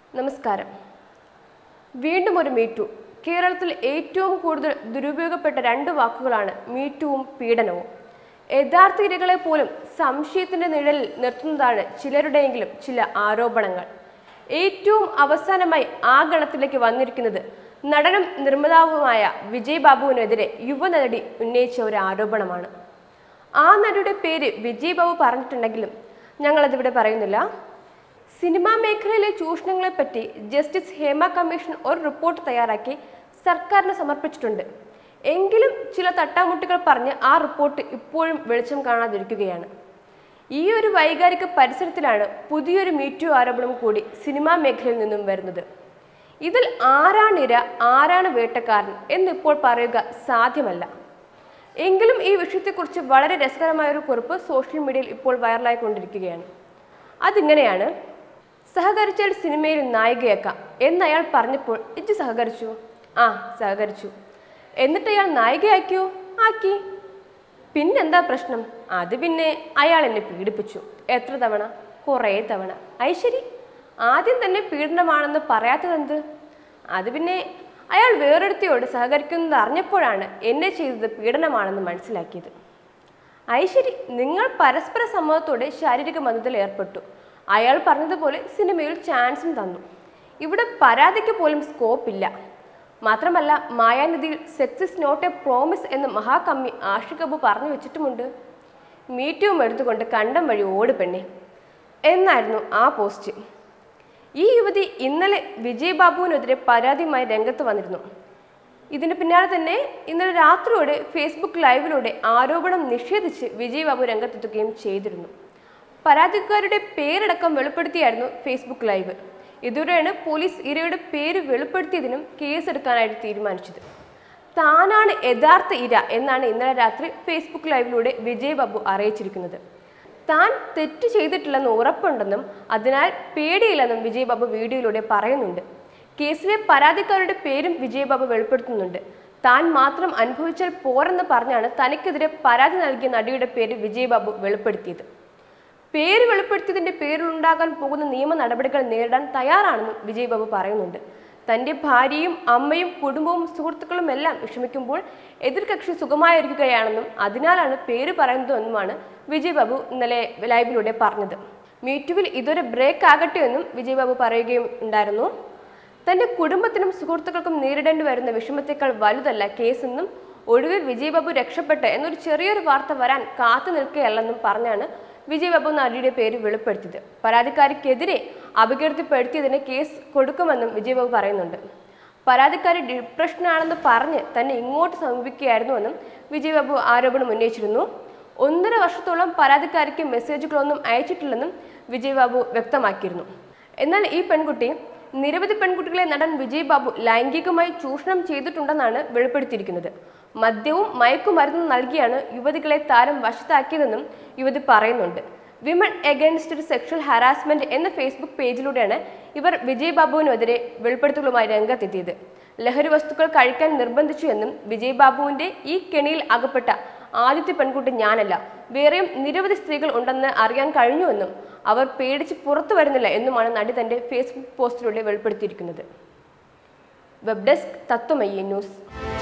നമസ്കാരം. വീണ്ടും ഒരു മീറ്റു. കേരളത്തിൽ ഏറ്റവും കൂടുതൽ ദുരുപയോഗപ്പെട്ട രണ്ട് വാക്കുകളാണ് മീറ്റുവും പീഡനവും. യഥാർത്ഥ ഇരകളെ പോലും സംശയത്തിന്റെ നിഴലിൽ നിർത്തുന്നതാണ് ചിലരുടെയെങ്കിലും ചില ആരോപണങ്ങൾ. ഏറ്റവും അവസാനമായി ആ ഗണത്തിലേക്ക് വന്നിരിക്കുന്നത് നടനും നിർമ്മാതാവുമായ വിജയ് ബാബുവിനെതിരെ യുവനടി ഉന്നയിച്ച ഒരു ആരോപണമാണ്. ആ നടിയുടെ പേര് വിജയ് ബാബു പറഞ്ഞിട്ടുണ്ടെങ്കിലും ഞങ്ങളതിവിടെ പറയുന്നില്ല. സിനിമാ മേഖലയിലെ ചൂഷണങ്ങളെപ്പറ്റി ജസ്റ്റിസ് ഹേമ കമ്മീഷൻ ഒരു റിപ്പോർട്ട് തയ്യാറാക്കി സർക്കാരിന് സമർപ്പിച്ചിട്ടുണ്ട്. എങ്കിലും ചില തട്ടാമുട്ടികൾ പറഞ്ഞ് ആ റിപ്പോർട്ട് ഇപ്പോഴും വെളിച്ചം കാണാതിരിക്കുകയാണ്. ഈ ഒരു വൈകാരിക പരിസരത്തിലാണ് പുതിയൊരു മീറ്റു ആരോപണം കൂടി സിനിമാ മേഖലയിൽ നിന്നും വരുന്നത്. ഇതിൽ ആരാണിര, ആരാണ് വേട്ടക്കാരൻ എന്നിപ്പോൾ പറയുക സാധ്യമല്ല. എങ്കിലും ഈ വിഷയത്തെക്കുറിച്ച് വളരെ രസകരമായൊരു കുറിപ്പ് സോഷ്യൽ മീഡിയയിൽ ഇപ്പോൾ വൈറലായിക്കൊണ്ടിരിക്കുകയാണ്. അതിങ്ങനെയാണ്: സഹകരിച്ചാൽ സിനിമയിൽ നായികയാക്കാം എന്നയാൾ പറഞ്ഞപ്പോൾ ഇജ്ജ് സഹകരിച്ചു? ആ, സഹകരിച്ചു. എന്നിട്ട് അയാൾ നായികയാക്കിയോ? ആക്കി. പിന്നെന്താ പ്രശ്നം? അത് പിന്നെ അയാൾ എന്നെ പീഡിപ്പിച്ചു. എത്ര തവണ? കുറേ തവണ. ഐശ്വരി, ആദ്യം തന്നെ പീഡനമാണെന്ന് പറയാത്തതെന്ത്? അത് പിന്നെ അയാൾ വേറൊരുത്തിയോട് സഹകരിക്കുന്നത് അറിഞ്ഞപ്പോഴാണ് എന്നെ ചെയ്തത് പീഡനമാണെന്ന് മനസ്സിലാക്കിയത്. ഐശ്വരി, നിങ്ങൾ പരസ്പര സമ്മതത്തോടെ ശാരീരിക ബന്ധത്തിൽ ഏർപ്പെട്ടു. അയാൾ പറഞ്ഞതുപോലെ സിനിമയിൽ ചാൻസും തന്നു. ഇവിടെ പരാതിക്ക് പോലും സ്കോപ്പ് ഇല്ല. മാത്രമല്ല, മായാനദിയിൽ sex is not a promise എന്ന് മഹാകമ്മി ആഷിഖ് അബു പറഞ്ഞു വെച്ചിട്ടുമുണ്ട്. മീറ്റുവും എടുത്തുകൊണ്ട് കണ്ടം വഴി ഓട് പെണ്ണെ എന്നായിരുന്നു ആ പോസ്റ്റ്. ഈ യുവതി ഇന്നലെ വിജയ് ബാബുവിനെതിരെ പരാതിയുമായി രംഗത്ത് വന്നിരുന്നു. ഇതിന് പിന്നാലെ തന്നെ ഇന്നലെ രാത്രിയോടെ ഫേസ്ബുക്ക് ലൈവിലൂടെ ആരോപണം നിഷേധിച്ച് വിജയ് ബാബു രംഗത്തെത്തുകയും ചെയ്തിരുന്നു. പരാതിക്കാരുടെ പേരടക്കം വെളിപ്പെടുത്തിയായിരുന്നു ഫേസ്ബുക്ക് ലൈവ്. ഇതോടെയാണ് പോലീസ് ഇരയുടെ പേര് വെളിപ്പെടുത്തിയതിനും കേസെടുക്കാനായിട്ട് തീരുമാനിച്ചത്. താനാണ് യഥാർത്ഥ ഇര എന്നാണ് ഇന്നലെ രാത്രി ഫേസ്ബുക്ക് ലൈവിലൂടെ വിജയ് ബാബു അറിയിച്ചിരിക്കുന്നത്. താൻ തെറ്റ് ചെയ്തിട്ടില്ലെന്ന് ഉറപ്പുണ്ടെന്നും അതിനാൽ പേടിയില്ലെന്നും വിജയ് ബാബു വീഡിയോയിലൂടെ പറയുന്നുണ്ട്. കേസിലെ പരാതിക്കാരുടെ പേരും വിജയ് ബാബു വെളിപ്പെടുത്തുന്നുണ്ട്. താൻ മാത്രം അനുഭവിച്ചാൽ പോരെന്ന് പറഞ്ഞാണ് തനിക്കെതിരെ പരാതി നൽകിയ നടിയുടെ പേര് വിജയ് ബാബു വെളിപ്പെടുത്തിയത്. പേര് വെളിപ്പെടുത്തിയതിന്റെ പേരിലുണ്ടാകാൻ പോകുന്ന നിയമ നടപടികൾ നേരിടാൻ തയ്യാറാണെന്നും വിജയ് ബാബു പറയുന്നുണ്ട്. തന്റെ ഭാര്യയും അമ്മയും കുടുംബവും സുഹൃത്തുക്കളും എല്ലാം വിഷമിക്കുമ്പോൾ എതിർകക്ഷി സുഖമായിരിക്കുകയാണെന്നും അതിനാലാണ് പേര് പറയുന്നതെന്നുമാണ് വിജയ് ബാബു ഇന്നലെ ലൈവിലൂടെ പറഞ്ഞത്. മീറ്റുവിൽ ഇതൊരു ബ്രേക്ക് ആകട്ടെ എന്നും വിജയ് ബാബു പറയുകയും ഉണ്ടായിരുന്നു. തന്റെ കുടുംബത്തിനും സുഹൃത്തുക്കൾക്കും നേരിടേണ്ടി വരുന്ന വിഷമത്തേക്കാൾ വലുതല്ല കേസെന്നും ഒടുവിൽ വിജയ് ബാബു രക്ഷപ്പെട്ട് എന്നൊരു ചെറിയൊരു വാർത്ത വരാൻ കാത്തു നിൽക്കുകയല്ലെന്നും പറഞ്ഞാണ് വിജയ് ബാബു നടിയുടെ പേര് വെളിപ്പെടുത്തിയത്. പരാതിക്കാരിക്കെതിരെ അപകീർത്തിപ്പെടുത്തിയതിന് കേസ് കൊടുക്കുമെന്നും വിജയ് ബാബു പറയുന്നുണ്ട്. പരാതിക്കാരി ഡിപ്രഷനാണെന്ന് പറഞ്ഞ് തന്നെ ഇങ്ങോട്ട് സമീപിക്കുകയായിരുന്നുവെന്നും വിജയ് ബാബു ആരോപണം ഉന്നയിച്ചിരുന്നു. 1.5 വർഷത്തോളം പരാതിക്കാരിക്ക് മെസ്സേജുകളൊന്നും അയച്ചിട്ടില്ലെന്നും വിജയ് ബാബു വ്യക്തമാക്കിയിരുന്നു. എന്നാൽ ഈ പെൺകുട്ടി നിരവധി പെൺകുട്ടികളെ നടൻ വിജയ് ബാബു ലൈംഗികമായി ചൂഷണം ചെയ്തിട്ടുണ്ടെന്നാണ് വെളിപ്പെടുത്തിയിരിക്കുന്നത്. മദ്യവും മയക്കുമരുന്നും നൽകിയാണ് യുവതികളെ താരം വശത്താക്കിയതെന്നും യുവതി പറയുന്നുണ്ട്. വിമൺ എഗൈൻസ്റ്റ് സെക്ഷൽ ഹാരാസ്മെന്റ് എന്ന ഫേസ്ബുക്ക് പേജിലൂടെയാണ് ഇവർ വിജയ് ബാബുവിനെതിരെ വെളിപ്പെടുത്തലുമായി രംഗത്തെത്തിയത്. ലഹരി വസ്തുക്കൾ കഴിക്കാൻ നിർബന്ധിച്ചു എന്നും വിജയ് ബാബുവിന്റെ ഈ കെണിയിൽ അകപ്പെട്ട ആദ്യത്തെ പെൺകുട്ടി ഞാനല്ല, വേറെയും നിരവധി സ്ത്രീകൾ ഉണ്ടെന്ന് അറിയാൻ കഴിഞ്ഞുവെന്നും അവർ പേടിച്ച് പുറത്തു വരുന്നില്ല എന്നുമാണ് നടി തന്റെ ഫേസ്ബുക്ക് പോസ്റ്റിലൂടെ വെളിപ്പെടുത്തിയിരിക്കുന്നത്. Web desk Tatwamayi news.